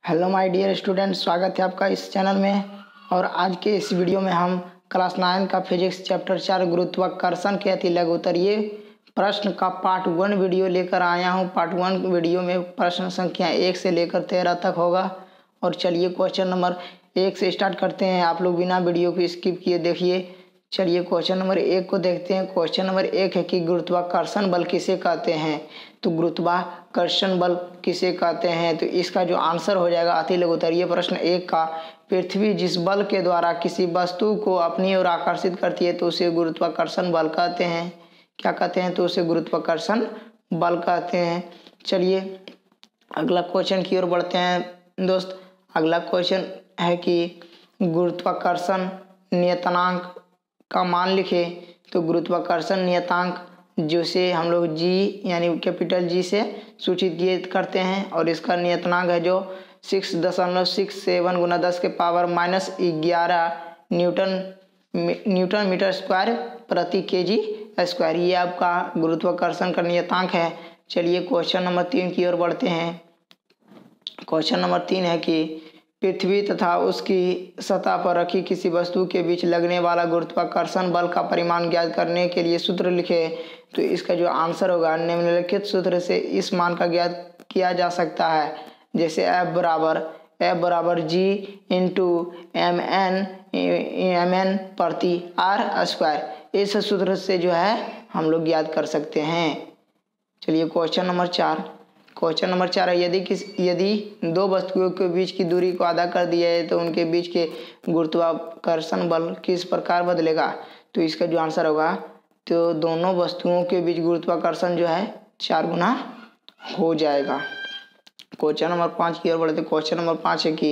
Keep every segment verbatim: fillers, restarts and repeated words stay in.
Hello my dear student, स्वागत है आपका इस चैनल में। और आज के इस वीडियो में हम क्लास नाइन का फिजिक्स चैप्टर चार गुरुत्वाकर्षण के अति लघु उत्तरीय प्रश्न का पार्ट वन वीडियो लेकर आया हूं। पार्ट वन वीडियो में प्रश्न संख्या एक से लेकर तेरह तक होगा। और चलिए क्वेश्चन नंबर एक से स्टार्ट करते हैं। आप लोग बिना वीडियो को स्किप किए देखिए। चलिए क्वेश्चन नंबर एक को देखते हैं। क्वेश्चन नंबर एक है कि गुरुत्वाकर्षण बल किसे कहते हैं। तो गुरुत्वाकर्षण बल किसे कहते हैं, तो इसका जो आंसर हो जाएगा अति लघु उत्तरीय प्रश्न एक का, पृथ्वी जिस बल के द्वारा किसी वस्तु को अपनी ओर आकर्षित करती है तो उसे गुरुत्वाकर्षण बल कहते हैं। क्या कहते हैं, तो उसे गुरुत्वाकर्षण बल कहते हैं। चलिए अगला क्वेश्चन की ओर बढ़ते हैं दोस्त। अगला क्वेश्चन है कि गुरुत्वाकर्षण नियतांक का मान लिखे। तो गुरुत्वाकर्षण नियतांक जिसे हम लोग जी यानी कैपिटल जी से सूचित किए करते हैं, और इसका नियतांक है जो सिक्स दशमलव सिक्स सेवन गुना दस के पावर माइनस ग्यारह न्यूटन न्यूटन मीटर स्क्वायर प्रति के जी स्क्वायर। ये आपका गुरुत्वाकर्षण का नियतांक है। चलिए क्वेश्चन नंबर तीन की ओर बढ़ते हैं। क्वेश्चन नंबर तीन है कि पृथ्वी तथा उसकी सतह पर रखी किसी वस्तु के बीच लगने वाला गुरुत्वाकर्षण बल का परिमाण ज्ञात करने के लिए सूत्र लिखे। तो इसका जो आंसर होगा निम्नलिखित सूत्र से इस मान का ज्ञात किया जा सकता है। जैसे F बराबर F बराबर G into M N M N प्रति आर स्क्वायर। इस सूत्र से जो है हम लोग ज्ञात कर सकते हैं। चलिए क्वेश्चन नंबर चार क्वेश्चन नंबर चार है, यदि किस यदि दो वस्तुओं के बीच की दूरी को आधा कर दिया है तो उनके बीच के गुरुत्वाकर्षण बल किस प्रकार बदलेगा। तो इसका जो आंसर होगा, तो दोनों वस्तुओं के बीच गुरुत्वाकर्षण जो है चार गुना हो जाएगा। क्वेश्चन नंबर पाँच की ओर बढ़ते। क्वेश्चन नंबर पाँच है कि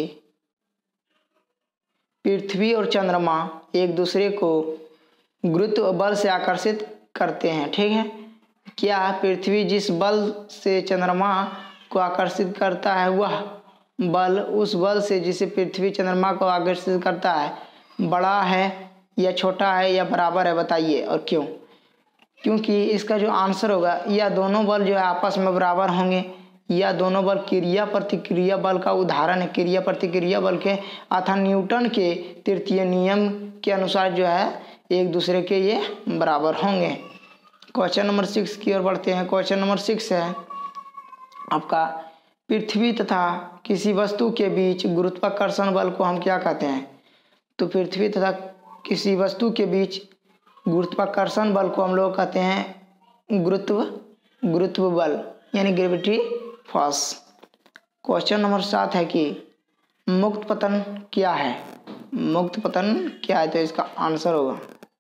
पृथ्वी और चंद्रमा एक दूसरे को गुरुत्व बल से आकर्षित करते हैं, ठीक है। क्या पृथ्वी जिस बल से चंद्रमा को आकर्षित करता है वह बल उस बल से जिसे पृथ्वी चंद्रमा को आकर्षित करता है बड़ा है या छोटा है या बराबर है, बताइए और क्यों। क्योंकि इसका जो आंसर होगा, या दोनों बल जो है आपस में बराबर होंगे, या दोनों बल क्रिया प्रतिक्रिया बल का उदाहरण है। क्रिया प्रतिक्रिया बल के अर्थात न्यूटन के तृतीय नियम के अनुसार जो है एक दूसरे के ये बराबर होंगे। क्वेश्चन नंबर सिक्स की ओर बढ़ते हैं। क्वेश्चन नंबर सिक्स है आपका, पृथ्वी तथा किसी वस्तु के बीच गुरुत्वाकर्षण बल को हम क्या कहते हैं। तो पृथ्वी तथा किसी वस्तु के बीच गुरुत्वाकर्षण बल को हम लोग कहते हैं गुरुत्व गुरुत्व बल यानी ग्रेविटी फोर्स। क्वेश्चन नंबर सात है कि मुक्त पतन क्या है। मुक्त पतन क्या है, तो इसका आंसर होगा,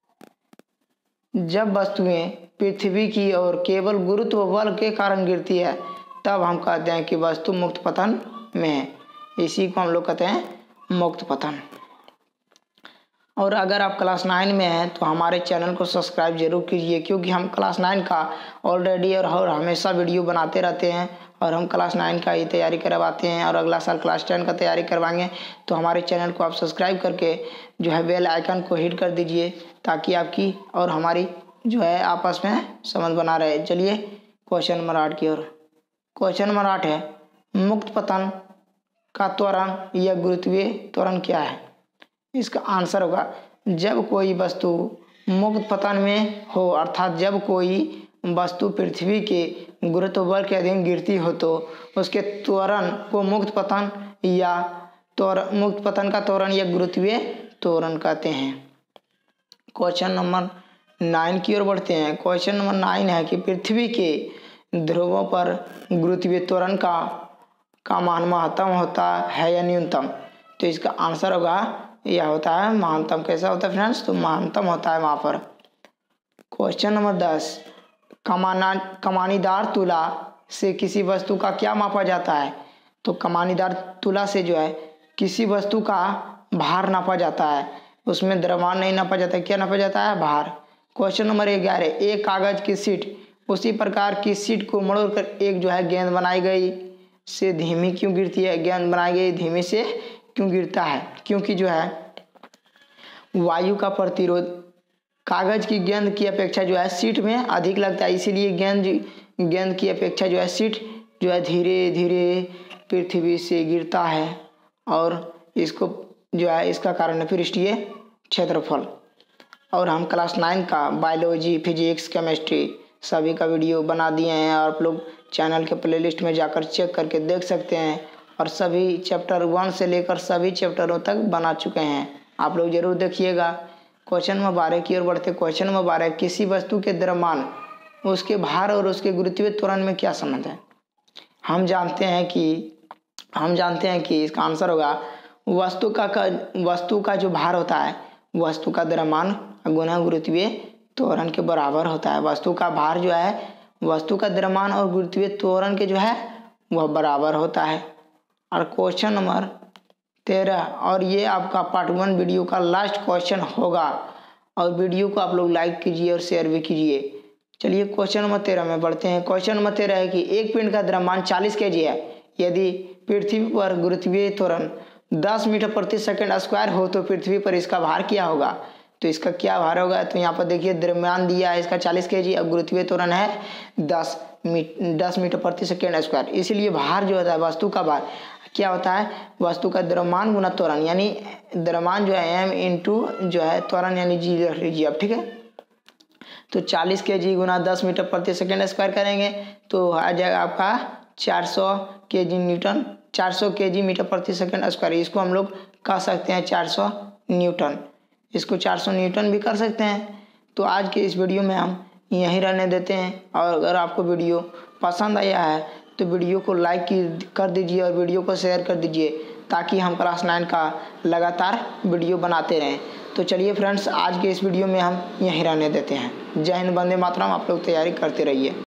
जब वस्तुएं पृथ्वी की ओर केवल गुरुत्व बल के कारण गिरती है तब हम कहते हैं कि वस्तु मुक्त पतन में है। इसी को हम लोग कहते हैं मुक्त पतन। और अगर आप क्लास नाइन में हैं तो हमारे चैनल को सब्सक्राइब जरूर कीजिए, क्योंकि हम क्लास नाइन का ऑलरेडी और हर हमेशा वीडियो बनाते रहते हैं, और हम क्लास नाइन का ही तैयारी करवाते हैं, और अगला साल क्लास टेन का तैयारी करवाएंगे। तो हमारे चैनल को आप सब्सक्राइब करके जो है बेल आइकन को हिट कर दीजिए, ताकि आपकी और हमारी जो है आपस में समझ बना रहे। चलिए क्वेश्चन नंबर आठ की ओर। क्वेश्चन नंबर आठ है, मुक्त पतन का त्वरण या गुरुत्वीय त्वरण क्या है। इसका आंसर होगा, जब कोई वस्तु मुक्त पतन में हो, अर्थात जब कोई वस्तु पृथ्वी के गुरुत्व बल के अधीन गिरती हो तो उसके त्वरण को मुक्त पतन या त्वरण मुक्त पतन का त्वरण या गुरुत्वीय त्वरण कहते हैं। क्वेश्चन नंबर नाइन की ओर बढ़ते हैं। क्वेश्चन नंबर नाइन है कि पृथ्वी के ध्रुवों पर गुरुत्वीय त्वरण का का मान महत्तम होता है या न्यूनतम। तो इसका आंसर होगा, यह होता है महत्तम। कैसा होता है फ्रेंड्स, तो महत्तम होता है वहाँ पर। क्वेश्चन नंबर दस, कमाना कमानीदार तुला से किसी वस्तु का क्या मापा जाता है। तो कमानीदार तुला से जो है किसी वस्तु का भार नापा जाता है, उसमें द्रव्यमान नहीं नापा जाता है। क्या नापा जाता है, भार। क्वेश्चन नंबर ग्यारह, एक कागज की सीट उसी प्रकार की सीट को मोड़कर एक जो है गेंद बनाई गई से धीमी क्यों गिरती है। गेंद बनाई गई धीमी से क्यों गिरता है, क्योंकि जो है वायु का प्रतिरोध कागज की गेंद की अपेक्षा जो है सीट में अधिक लगता है, इसीलिए गेंद गेंद की अपेक्षा जो है सीट जो है धीरे धीरे पृथ्वी से गिरता है और इसको जो है इसका कारण है पृष्ठीय क्षेत्रफल। और हम क्लास नाइन का बायोलॉजी, फिजिक्स, केमिस्ट्री सभी का वीडियो बना दिए हैं और आप लोग चैनल के प्लेलिस्ट में जाकर चेक करके देख सकते हैं और सभी चैप्टर वन से लेकर सभी चैप्टरों तक बना चुके हैं, आप लोग जरूर देखिएगा। क्वेश्चन नंबर बारह की ओर बढ़ते। क्वेश्चन नंबर बारह, किसी वस्तु के द्रव्यमान, उसके भार और उसके गुरुत्वीय त्वरण में क्या संबंध है? हम जानते हैं कि हम जानते हैं कि इसका आंसर होगा वस्तु का, का वस्तु का जो भार होता है वस्तु का द्रव्यमान गुना गुरुत्वीय त्वरण के बराबर होता है। वस्तु का भार जो है वस्तु का द्रव्यमान और गुरुत्वीय त्वरण के जो है वह बराबर होता है। और क्वेश्चन नंबर तेरह, और ये आपका पार्ट वन वीडियो का लास्ट क्वेश्चन होगा और वीडियो को आप लोग लाइक कीजिए और शेयर भी कीजिए। चलिए क्वेश्चन नंबर तेरह में बढ़ते हैं। क्वेश्चन नंबर तेरह है कि एक पिंड का द्रव्यमान चालीस के जी है, यदि पृथ्वी पर गुरुत्वीय त्वरण दस मीटर प्रति सेकंड स्क्वायर हो तो पृथ्वी पर इसका भार क्या होगा? तो इसका क्या भार होगा? तो यहाँ पर देखिए द्रव्यमान दिया है इसका चालीस के जी और गुरुत्वीय त्वरण है दस दस मीटर प्रति सेकेंड स्क्वायर, इसलिए भार जो होता है वस्तु का भार क्या होता है? वस्तु का द्रव्यमान गुना त्वरण, यानी द्रव्यमान जो है एम इंटू जो है त्वरण यानी जी रख लीजिए आप, ठीक है। तो चालीस के जी गुना दस मीटर प्रति सेकेंड स्क्वायर करेंगे तो आ जाएगा आपका चार सौ के जी न्यूटन, चार सौ के जी मीटर प्रति सेकेंड स्क्वायर। इसको हम लोग कह सकते हैं चार सौ न्यूटन, इसको चार सौ न्यूटन भी कर सकते हैं। तो आज के इस वीडियो में हम यहीं रहने देते हैं और अगर आपको वीडियो पसंद आया है तो वीडियो को लाइक कर दीजिए और वीडियो को शेयर कर दीजिए ताकि हम क्लास नाइन का लगातार वीडियो बनाते रहें। तो चलिए फ्रेंड्स, आज के इस वीडियो में हम यहीं रहने देते हैं। जय हिंद, वंदे मातरम। आप लोग तैयारी करते रहिए।